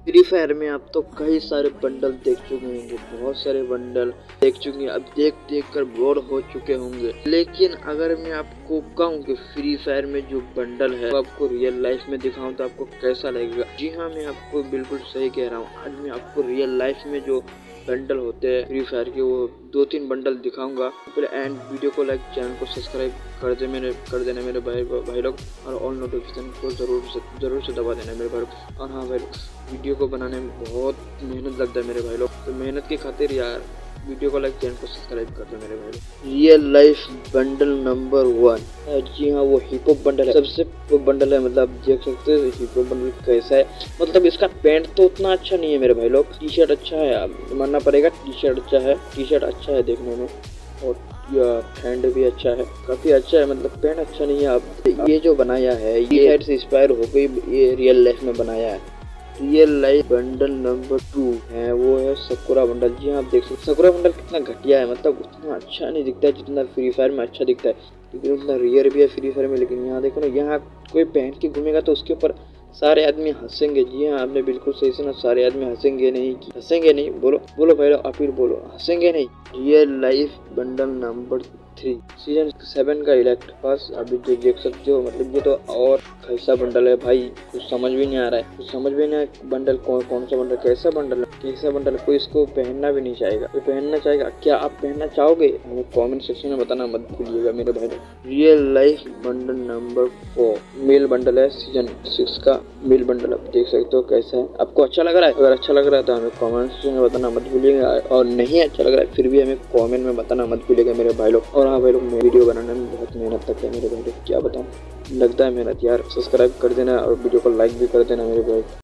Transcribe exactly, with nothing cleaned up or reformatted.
Free fire में आप तो कई सारे बंडल देख चुके होंगे, बहुत सारे बंडल देख चुके हैं, अब देख देख कर बोर हो चुके होंगे। लेकिन अगर मैं आपको कहूँ कि फ्री फायर में जो बंडल है वो आपको रियल लाइफ में दिखाऊं तो आपको कैसा लगेगा? जी हाँ, मैं आपको बिल्कुल सही कह रहा हूँ। आज मैं आपको रियल लाइफ में जो बंडल होते हैं फ्री फायर के, वो दो तीन बंडल दिखाऊंगा। पहले एंड वीडियो को लाइक, चैनल को सब्सक्राइब कर दे मेरे कर देना मेरे भाई भाई लोग, और ऑल नोटिफिकेशन को जरूर से जरूर से दबा देना मेरे भाई लोग। और हाँ भाई, वीडियो को बनाने में बहुत मेहनत लगता है मेरे भाई लोग, तो मेहनत की खातिर यार वीडियो को लाइक, चैनल को सब्सक्राइब कर दो मेरे भाई लोग। Real life bundle number one, जी हाँ, वो हिप हॉप बंडल है, सबसे बंडल है। मतलब देख सकते हो हिप हॉप बंडल कैसा है। मतलब इसका पैंट तो उतना अच्छा नहीं है मेरे भाई लोग, टी शर्ट अच्छा है, मानना पड़ेगा। टी शर्ट अच्छा है, टी शर्ट अच्छा है देखने में, और हैंड भी अच्छा है, काफी अच्छा है। मतलब पैंट अच्छा नहीं है। अब ये जो बनाया है ये साइड से इंस्पायर हो गई, ये रियल लाइफ में बनाया है। Real life bundle number two है, वो है सकुरा बंडल। जी हाँ, आप देख सकते सकुरा बंडल कितना घटिया है। मतलब उतना अच्छा नहीं दिखता है जितना फ्री फायर में अच्छा दिखता है, क्योंकि उतना रियर भी है फ्री फायर में। लेकिन यहाँ देखो ना, यहाँ कोई पहन के घूमेगा तो उसके ऊपर सारे आदमी हंसेंगे। जी हाँ, आपने बिल्कुल सही सुना, सारे आदमी हंसेंगे नहीं हंसेंगे नहीं बोलो बोलो भाई, आप फिर बोलो, हंसेंगे नहीं। Real life bundle number three, season seven का इलेक्ट पास। अभी जो देख सकते हो, मतलब ये तो और कैसा बंडल है भाई, कुछ समझ भी नहीं आ रहा है, कुछ समझ भी नहीं आ बंडल कौन कौन सा बंडल, कैसा बंडल है, कैसा बंडल है। कोई इसको पहनना भी नहीं चाहेगा, कोई पहनना चाहेगा क्या? आप पहनना चाहोगे? हमें कमेंट सेक्शन में बताना मत भूलिएगा मेरे भाई। Real life bundle number four, male bundle है, सीजन सिक्स का मेल बंडल। आप देख सकते हो कैसा है। आपको अच्छा लग रहा है? अगर अच्छा लग रहा है तो हमें कमेंट सेक्शन में बताना मत भूलिएगा, और नहीं अच्छा लग रहा है फिर भी हमें कमेंट में बताना मत भूलिएगा मेरे भाई लोग। और हाँ भाई लोग, वीडियो बनाने में बहुत मेहनत लगता है मेरे भाई लोग, क्या बताऊँ, लगता है मेहनत यार। सब्सक्राइब कर देना और वीडियो को लाइक भी कर देना मेरे भाई।